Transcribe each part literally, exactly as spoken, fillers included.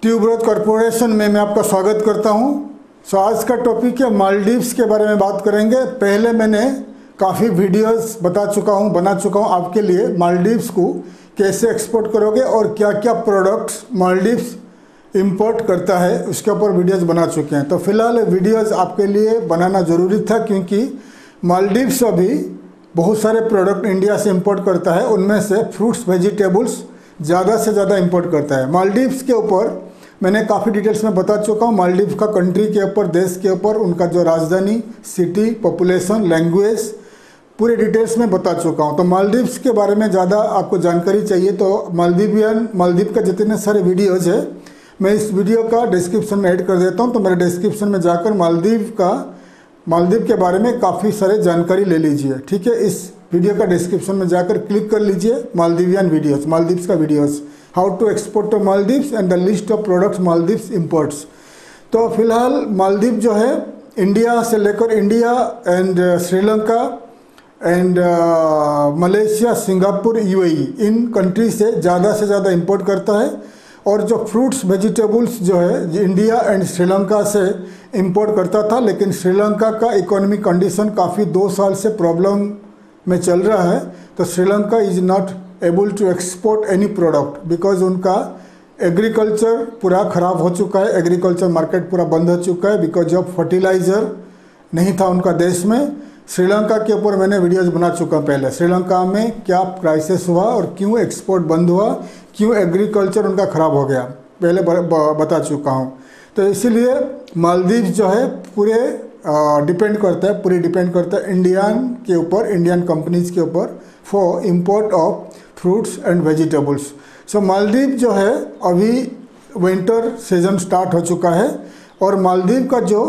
Tuberose corporation में मैं आपका स्वागत करता हूं। सो आज का टॉपिक है मालदीव्स के बारे में बात करेंगे। पहले मैंने काफ़ी वीडियोस बता चुका हूं, बना चुका हूं आपके लिए मालदीव्स को कैसे एक्सपोर्ट करोगे और क्या क्या प्रोडक्ट्स मालदीव्स इंपोर्ट करता है, उसके ऊपर वीडियोस बना चुके हैं। तो फिलहाल वीडियोस आपके लिए बनाना ज़रूरी था क्योंकि मालदीव्स अभी बहुत सारे प्रोडक्ट इंडिया से इंपोर्ट करता है, उनमें से फ्रूट्स वेजिटेबल्स ज़्यादा से ज़्यादा इंपोर्ट करता है। मालदीव्स के ऊपर मैंने काफ़ी डिटेल्स में बता चुका हूँ। मालदीव का कंट्री के ऊपर, देश के ऊपर, उनका जो राजधानी, सिटी, पॉपुलेशन, लैंग्वेज, पूरे डिटेल्स में बता चुका हूँ। तो मालदीव्स के बारे में ज़्यादा आपको जानकारी चाहिए तो मालदीवियन मालदीव का जितने सारे वीडियोज़ है मैं इस वीडियो का डिस्क्रिप्शन में ऐड कर देता हूँ। तो मेरे डिस्क्रिप्शन में जाकर मालदीव का मालदीव के बारे में काफ़ी सारे जानकारी ले लीजिए, ठीक है। इस वीडियो का डिस्क्रिप्शन में जाकर क्लिक कर लीजिए मालदीवियन वीडियोस, मालदीव्स का videos, how to export to Maldives and the list of products Maldives imports. तो फिलहाल मालदीव जो है इंडिया से लेकर India and Sri Lanka and Malaysia, Singapore, UAE, इन कंट्री से ज़्यादा से ज़्यादा इंपोर्ट करता है। और जो फ्रूट्स वेजिटेबल्स जो है इंडिया एंड श्रीलंका से इंपोर्ट करता था, लेकिन श्रीलंका का इकोनॉमिक कंडीशन काफ़ी दो साल से प्रॉब्लम में चल रहा है। तो Sri Lanka is not able to export any product because उनका एग्रीकल्चर पूरा ख़राब हो चुका है, एग्रीकल्चर मार्केट पूरा बंद हो चुका है बिकॉज ऑफ फर्टिलाइज़र नहीं था उनका देश में। श्रीलंका के ऊपर मैंने वीडियोस बना चुका पहले, श्रीलंका में क्या क्राइसिस हुआ और क्यों एक्सपोर्ट बंद हुआ, क्यों एग्रीकल्चर उनका ख़राब हो गया, पहले बता चुका हूँ। तो इसीलिए मालदीव जो है पूरे डिपेंड करता है पूरी डिपेंड करता है इंडियन के ऊपर, इंडियन कंपनीज के ऊपर for import of fruits and vegetables. So Maldives जो है अभी विंटर सीजन स्टार्ट हो चुका है और मालदीव का जो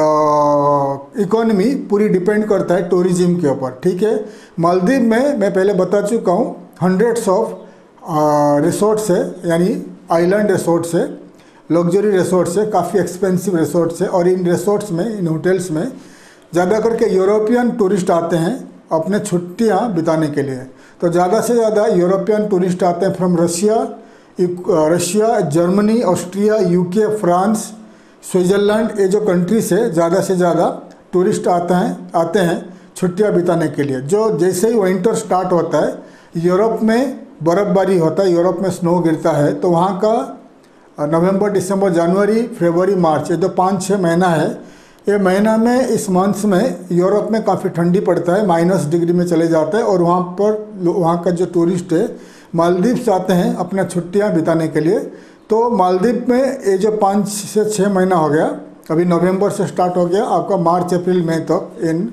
इकोनॉमी पूरी डिपेंड करता है टूरिज्म के ऊपर, ठीक है। मालदीव में मैं पहले बता चुका हूँ हंड्रेड्स ऑफ रिसोर्ट्स है, यानी आइलैंड रिसोर्ट्स है, लग्जरी रिसोर्ट्स है, काफ़ी एक्सपेंसिव रिसोर्ट्स है। और इन रिसोर्ट्स में, इन होटल्स में ज़्यादा करके यूरोपियन टूरिस्ट आते हैं अपने छुट्टियां बिताने के लिए। तो ज़्यादा से ज़्यादा यूरोपियन टूरिस्ट आते हैं from Russia, Russia, Germany, Austria, UK, France, Switzerland, ये जो कंट्री से ज़्यादा से ज़्यादा टूरिस्ट आते हैं आते हैं छुट्टियां बिताने के लिए। जो जैसे ही विंटर स्टार्ट होता है, यूरोप में बर्फ़बारी होता है, यूरोप में स्नो गिरता है, तो वहाँ का नवंबर, दिसंबर, जनवरी, फरवरी, मार्च, ये जो पाँच छः महीना है, ये महीना में, इस मंथ्स में यूरोप में काफ़ी ठंडी पड़ता है, माइनस डिग्री में चले जाता है। और वहाँ पर वहाँ का जो टूरिस्ट है मालदीव आते हैं अपना छुट्टियाँ बिताने के लिए। तो मालदीव में ये जो पाँच से छः महीना हो गया, अभी नवंबर से स्टार्ट हो गया आपका मार्च, अप्रैल, मई तक, इन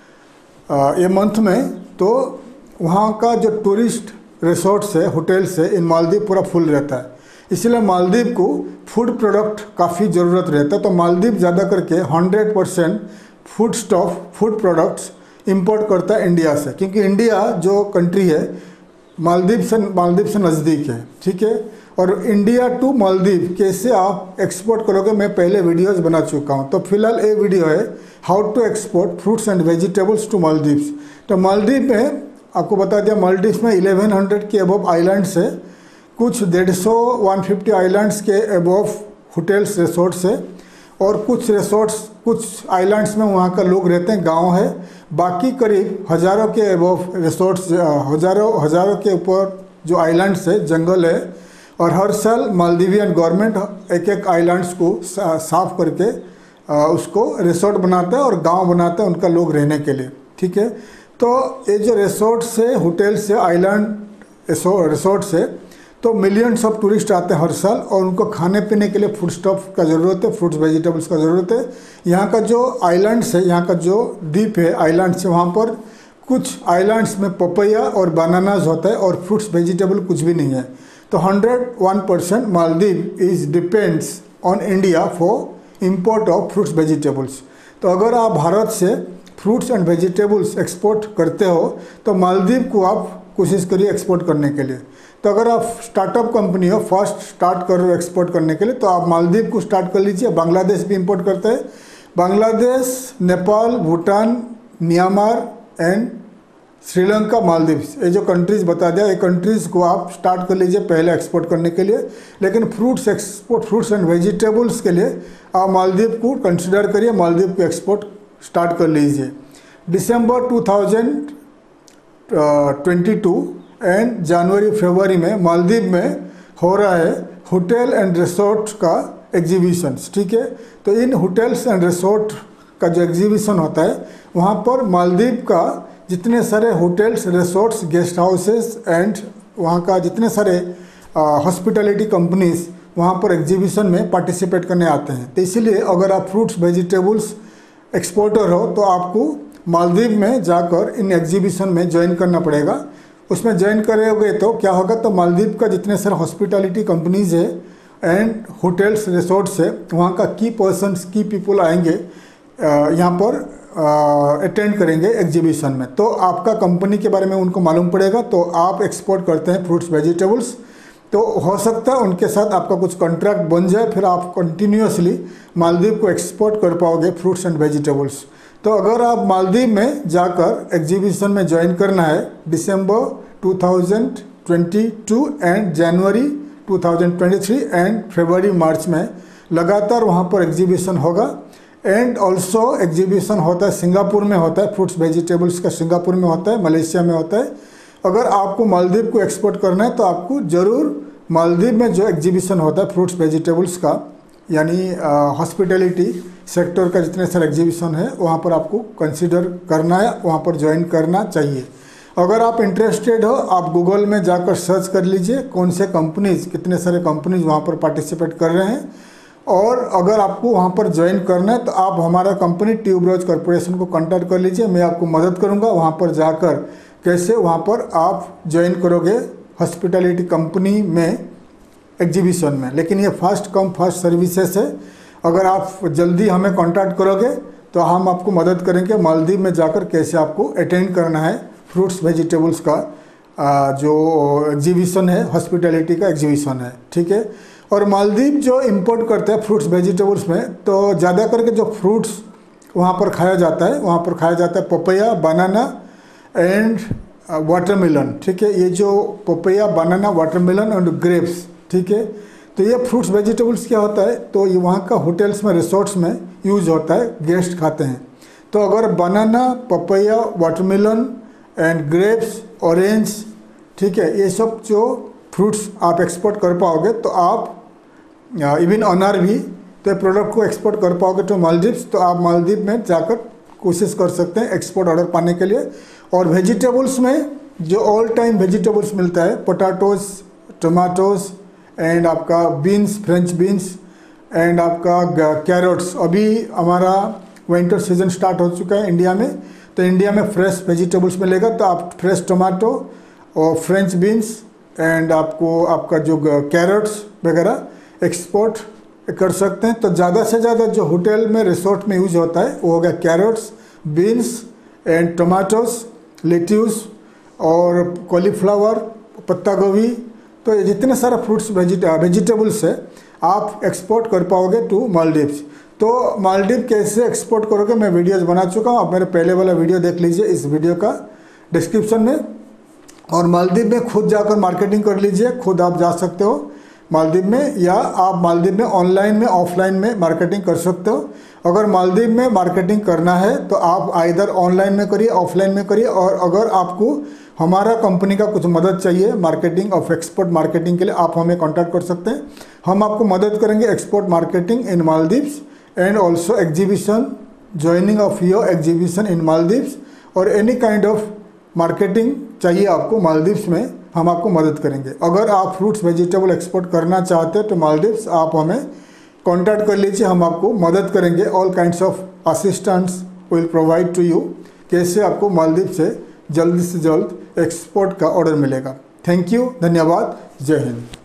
ये मंथ में, तो वहाँ का जो टूरिस्ट रिसोर्ट्स है, होटल्स है, इन मालदीव पूरा फुल रहता है। इसलिए मालदीव को फूड प्रोडक्ट काफ़ी ज़रूरत रहता है। तो मालदीव ज़्यादा करके hundred percent food stuff, food products import करता है इंडिया से, क्योंकि इंडिया जो कंट्री है मालदीव से मालदीव से नज़दीक है, ठीक है। और इंडिया टू मालदीव कैसे आप एक्सपोर्ट करोगे, मैं पहले वीडियोस बना चुका हूँ। तो फिलहाल ये वीडियो है how to export fruits and vegetables to Maldives. तो मालदीव में आपको बता दिया, मालदीव्स में इलेवन हंड्रेड के अबव आइलैंड्स है, कुछ डेढ़ सौ वन फिफ्टी आइलैंड्स के अबव होटल्स, रिसोर्ट्स है, और कुछ रिसोर्ट्स, कुछ आइलैंड्स में वहाँ का लोग रहते हैं, गांव है। बाकी करीब हज़ारों के अबव रिसोर्ट्स, हज़ारों हज़ारों के ऊपर जो आइलैंड्स है, जंगल है। और हर साल मालदीवियन गवर्नमेंट एक एक आइलैंड्स को सा, साफ करके आ, उसको रिसोर्ट बनाता है और गांव बनाता है उनका लोग रहने के लिए, ठीक है। तो ये जो रिसोर्ट्स है, होटल्स है, आइलैंड रिसोर्ट्स है, तो मिलियंस ऑफ टूरिस्ट आते हैं हर साल और उनको खाने पीने के लिए फूड स्टॉफ का ज़रूरत है, फ्रूट्स वेजिटेबल्स का ज़रूरत है। यहाँ का जो आइलैंड्स है, यहाँ का जो द्वीप है, आइलैंड्स है, वहाँ पर कुछ आइलैंड्स में पपैया और बनानाज होता है और फ्रूट्स वेजिटेबल कुछ भी नहीं है। तो hundred one percent Maldives is depends on India for import of fruits vegetables. तो अगर आप भारत से फ्रूट्स एंड वेजिटेबल्स एक्सपोर्ट करते हो तो मालदीव को आप कोशिश करिए एक्सपोर्ट करने के लिए। तो अगर आप स्टार्टअप कंपनी हो, फर्स्ट स्टार्ट कर रहे हो एक्सपोर्ट करने के लिए, तो आप मालदीव को स्टार्ट कर लीजिए। बांग्लादेश भी इंपोर्ट करते हैं, बांग्लादेश, नेपाल, भूटान, म्यांमार एंड श्रीलंका, मालदीव्स, ये जो कंट्रीज़ बता दिया, ये कंट्रीज़ को आप स्टार्ट कर लीजिए पहले एक्सपोर्ट करने के लिए। लेकिन fruits export, fruits and vegetables के लिए आप मालदीव को कंसिडर करिए, मालदीव को एक्सपोर्ट स्टार्ट कर लीजिए। December two thousand twenty two and January February में मालदीव में हो रहा है होटल एंड रिसोर्ट का एग्जीबिशंस, ठीक है। तो इन होटल्स एंड रिसोर्ट का जो एग्जीबिशन होता है, वहाँ पर मालदीव का जितने सारे hotels, resorts, guest houses and वहाँ का जितने सारे हॉस्पिटैलिटी कंपनीज वहाँ पर एग्जीबिशन में पार्टिसिपेट करने आते हैं। तो इसीलिए अगर आप फ्रूट्स वेजिटेबल्स एक्सपोर्टर हो तो आपको मालदीव में जाकर इन एग्जीबिशन में ज्वाइन करना पड़ेगा। उसमें ज्वाइन करोगे तो क्या होगा, तो मालदीव का जितने सारे हॉस्पिटैलिटी कंपनीज है एंड होटल्स, रिसोर्ट्स है, वहाँ का की पर्सनस, की पीपल आएंगे यहाँ पर अटेंड करेंगे एग्जीबिशन में। तो आपका कंपनी के बारे में उनको मालूम पड़ेगा। तो आप एक्सपोर्ट करते हैं फ्रूट्स वेजिटेबल्स, तो हो सकता है उनके साथ आपका कुछ कॉन्ट्रैक्ट बन जाए, फिर आप कंटिन्यूसली मालदीव को एक्सपोर्ट कर पाओगे फ्रूट्स एंड वेजिटेबल्स। तो अगर आप मालदीव में जाकर एग्जीबिशन में ज्वाइन करना है December two thousand twenty two and January two thousand twenty three and February March में लगातार वहाँ पर एग्जीबिशन होगा। एंड ऑल्सो एग्जीबिशन होता है सिंगापुर में होता है, फ्रूट्स वेजिटेबल्स का सिंगापुर में होता है, मलेशिया में होता है। अगर आपको मालदीव को एक्सपोर्ट करना है तो आपको ज़रूर मालदीव में जो एग्जीबिशन होता है फ्रूट्स वेजिटेबल्स का, यानी हॉस्पिटैलिटी सेक्टर का जितने सारे एग्जीबिशन है वहाँ पर आपको कंसिडर करना है, वहाँ पर ज्वाइन करना चाहिए। अगर आप इंटरेस्टेड हो, आप गूगल में जाकर सर्च कर लीजिए कौन से कंपनीज, कितने सारे कंपनीज वहाँ पर पार्टिसिपेट कर रहे हैं। और अगर आपको वहाँ पर ज्वाइन करना है तो आप हमारा कंपनी ट्यूबरोज कॉरपोरेशन को कांटेक्ट कर लीजिए, मैं आपको मदद करूँगा वहाँ पर जाकर कैसे वहाँ पर आप ज्वाइन करोगे हॉस्पिटैलिटी कंपनी में एग्जीबिशन में। लेकिन ये फर्स्ट कम फर्स्ट सर्विसेज है, अगर आप जल्दी हमें कांटेक्ट करोगे तो हम आपको मदद करेंगे मालदीव में जाकर कैसे आपको अटेंड करना है फ्रूट्स वेजिटेबल्स का जो एग्जीबिशन है, हॉस्पिटैलिटी का एग्जीबिशन है, ठीक है। और मालदीव जो इंपोर्ट करते हैं फ्रूट्स वेजिटेबल्स में, तो ज़्यादा करके जो फ्रूट्स वहाँ पर खाया जाता है, वहाँ पर खाया जाता है पपैया, बनाना एंड वाटरमेलन, ठीक है। ये जो papaya, banana, watermelon and grapes, ठीक है। तो ये फ्रूट्स वेजिटेबल्स क्या होता है, तो ये वहाँ का होटल्स में, रिसोर्ट्स में यूज़ होता है, गेस्ट खाते हैं। तो अगर banana, papaya, watermelon and grapes, orange, ठीक है, ये सब जो फ्रूट्स आप एक्सपोर्ट कर पाओगे तो आप इवन अनार भी, तो प्रोडक्ट को एक्सपोर्ट कर पाओगे तो मालदीव्स, तो आप मालदीव में जाकर कोशिश कर सकते हैं एक्सपोर्ट ऑर्डर पाने के लिए। और वेजिटेबल्स में जो ऑल टाइम वेजिटेबल्स मिलता है, पोटैटोज, टमाटोज एंड आपका बीन्स, फ्रेंच बीन्स एंड आपका कैरेट्स। अभी हमारा विंटर सीजन स्टार्ट हो चुका है इंडिया में, तो इंडिया में फ्रेश वेजिटेबल्स मिलेगा। तो आप फ्रेश टमाटो और फ्रेंच बीन्स एंड आपको आपका जो कैरेट्स वगैरह एक्सपोर्ट कर सकते हैं। तो ज़्यादा से ज़्यादा जो होटल में, रिसोर्ट में यूज होता है वो हो गया carrots, beans and tomatoes, lettuce और कॉलीफ्लावर, पत्ता गोभी। तो ये जितने सारे फ्रूट्स वेजिटेबल्स है आप एक्सपोर्ट कर पाओगे टू मालदीव्स। तो मालदीव कैसे एक्सपोर्ट करोगे मैं वीडियोज़ बना चुका हूँ, आप मेरे पहले वाला वीडियो देख लीजिए इस वीडियो का डिस्क्रिप्शन में। और मालदीव में खुद जाकर मार्केटिंग कर लीजिए, खुद आप जा सकते हो मालदीव में, या आप मालदीव में ऑनलाइन में, ऑफलाइन में मार्केटिंग कर सकते हो। अगर मालदीव में मार्केटिंग करना है तो आप आइदर ऑनलाइन में करिए, ऑफलाइन में करिए। और अगर आपको हमारा कंपनी का कुछ मदद चाहिए मार्केटिंग ऑफ एक्सपोर्ट मार्केटिंग के लिए, आप हमें कॉन्टैक्ट कर सकते हैं, हम आपको मदद करेंगे export marketing in Maldives and also exhibition, joining of your exhibition in Maldives. और एनी काइंड ऑफ मार्केटिंग चाहिए आपको मालदीव्स में, हम आपको मदद करेंगे। अगर आप फ्रूट्स वेजिटेबल एक्सपोर्ट करना चाहते हो तो मालदीव्स आप हमें कांटेक्ट कर लीजिए, हम आपको मदद करेंगे। All kinds of assistants will provide to you, कैसे आपको मालदीव से जल्द से जल्द एक्सपोर्ट का ऑर्डर मिलेगा। थैंक यू, धन्यवाद, जय हिंद।